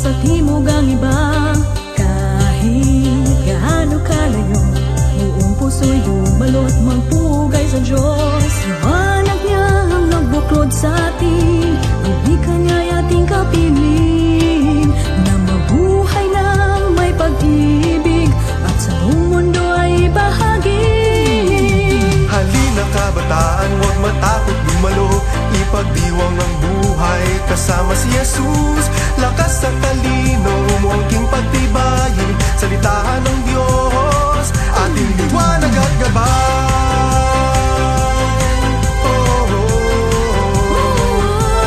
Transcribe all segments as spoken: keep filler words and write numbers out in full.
sa timog ang iba. Kahit gaano kalayo, buong puso'y bumalot magpugay sa Diyos. Liwanag niya ang nagbuklod sa atin, ang wika niya'y ating kapiling, na mabuhay ng may pag-ibig at sa buong mundo ay bahagi. Halina kabataan, huwag matakot dumalo, ipagdiwang ang buhay kasama si Jesus. Lakas at talino mo ang king pagtibayin, salitahan ng Diyos, ating liwanag at gabay. Oh, oh, oh.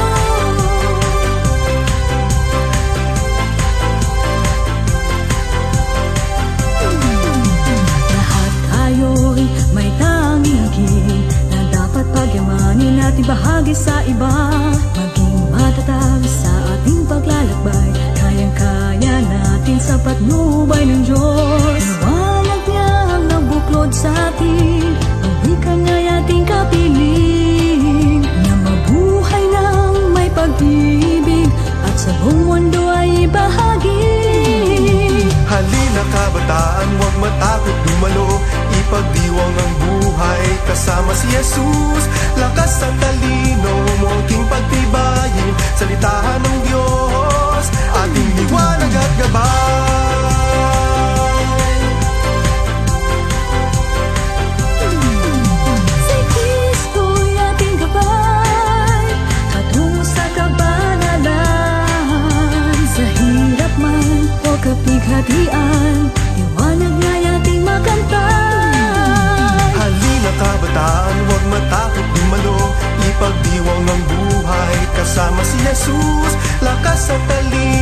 Lahat tayo'y may tanging higit na dapat pagyamanin at ibahagi sa iba. Maging matatag sa ating paglalakbay, kayang-kaya natin sa patnubay ng Diyos. Liwanag niya ang nagbuklod sa atin, ang wika niya'y ating kapiling, na mabuhay ng may pag-ibig at sa buong mundo ay bahagi. Halina kabataan, huwag matakot dumalo, ipagdiwang ang buhay kasama si Jesus. Lakas at talino mo ang king pagtibayin, salitahan ng Diyos, ating liwanag at gabay. Si Kristo'y ating gabay, patungo sa kabanalan. Sa hirap man o kapighatian, liwanag niya'y ating makantay. Halina kabataan, huwag matakot dumalo, ipagdiwang ang buhay kasama si Jesus. Lakas at talino